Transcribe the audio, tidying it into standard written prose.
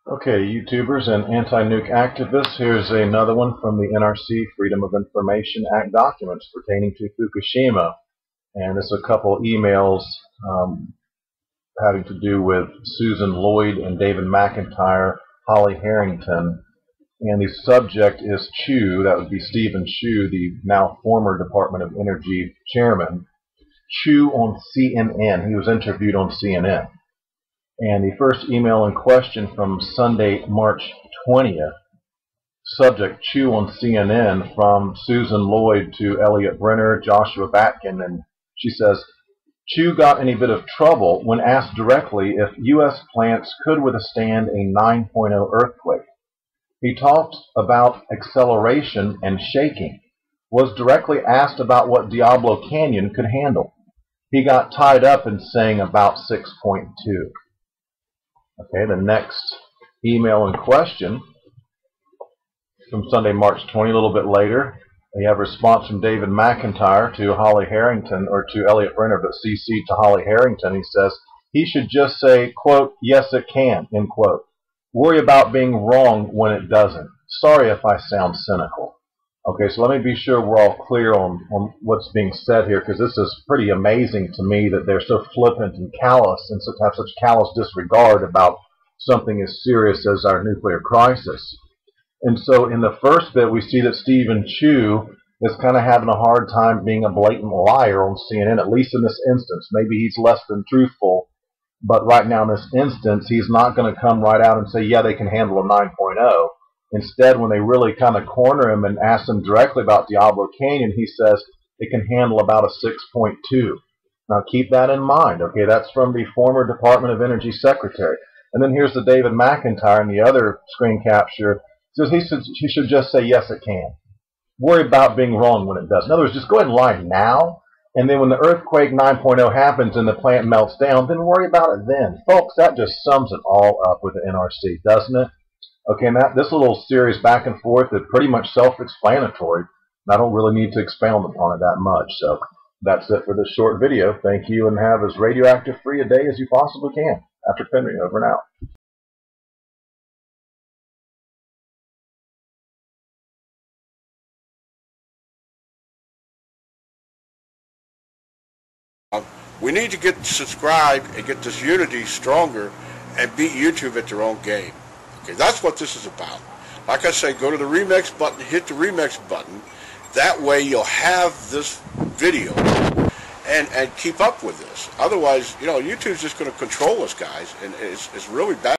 Okay, YouTubers and anti-nuke activists, here's another one from the NRC Freedom of Information Act documents pertaining to Fukushima. And this is a couple emails having to do with Susan Lloyd and David McIntyre, Holly Harrington. And the subject is Chu, that would be Stephen Chu, the now former Department of Energy chairman. Chu on CNN. He was interviewed on CNN. And the first email in question from Sunday, March 20th, subject Chu on CNN, from Susan Lloyd to Elliot Brenner, Joshua Batkin, and she says, Chu got in a bit of trouble when asked directly if U.S. plants could withstand a 9.0 earthquake. He talked about acceleration and shaking, was directly asked about what Diablo Canyon could handle. He got tied up in saying about 6.2. Okay, the next email in question from Sunday, March 20, a little bit later, we have a response from David McIntyre to Holly Harrington, or to Elliot Brenner, but CC to Holly Harrington. He says, he should just say, quote, yes it can, end quote. Worry about being wrong when it doesn't. Sorry if I sound cynical. Okay, so let me be sure we're all clear on what's being said here, because this is pretty amazing to me that they're so flippant and callous and have such callous disregard about something as serious as our nuclear crisis. And so in the first bit, we see that Stephen Chu is kind of having a hard time being a blatant liar on CNN, at least in this instance. Maybe he's less than truthful, but right now in this instance, he's not going to come right out and say, yeah, they can handle a 9.0. Instead, when they really kind of corner him and ask him directly about Diablo Canyon, he says it can handle about a 6.2. Now keep that in mind. Okay, that's from the former Department of Energy Secretary. And then here's the David McIntyre in the other screen capture. He should just say, yes, it can. Worry about being wrong when it does. In other words, just go ahead and lie now, and then when the earthquake 9.0 happens and the plant melts down, then worry about it then. Folks, that just sums it all up with the NRC, doesn't it? Okay, and this little series back and forth is pretty much self-explanatory. I don't really need to expound upon it that much. So that's it for this short video. Thank you, and have as radioactive-free a day as you possibly can. After Henry, over and out. We need to get subscribed and get this unity stronger and beat YouTube at their own game. Okay, that's what this is about. Like I say, go to the remix button, hit the remix button. That way you'll have this video and keep up with this. Otherwise, you know, YouTube's just going to control us, guys, and it's really bad.